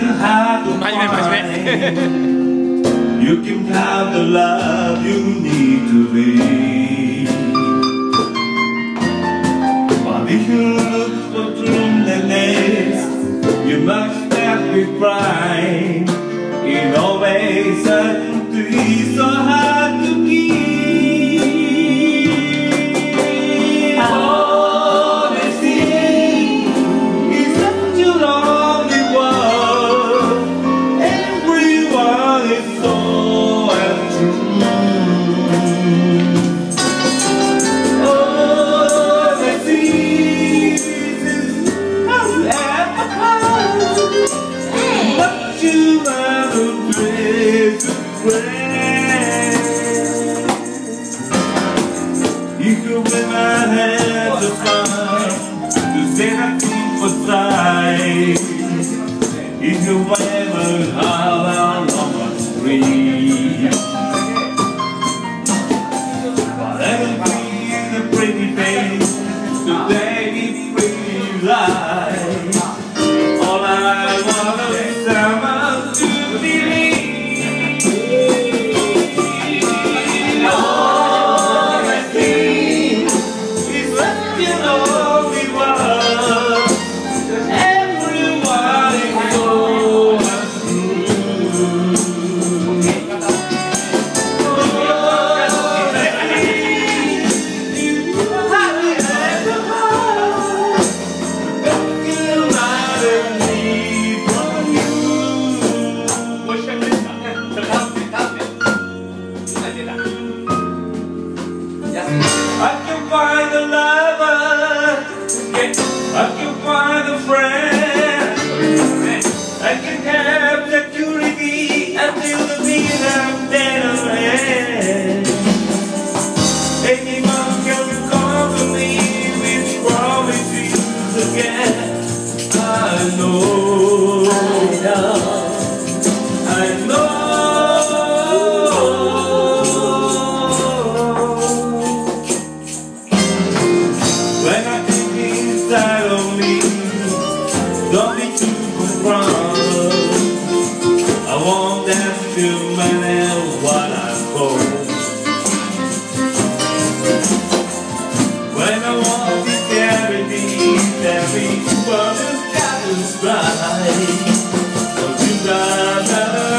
hard to find. You can have the love you need to live. But if you look for loneliness, you must have to cry. In always certainty, so hard to keep. All they see is such a lonely world. Everyone is so untrue. All they see is how you ever come. But you rather dress to you could win my hands of fun to say nothing for sight. If you ever how long I'm free. But every is a pretty face, today is pretty life. All I want is someone to believe. I can find a lover, I can find a friend, I can have security until the day I'm dead and anyone can come to me with promises again. I know. When I think inside of me, don't be too confront. I want them to manage what I'm for. When I want to carry what has got to strike. Don't you die.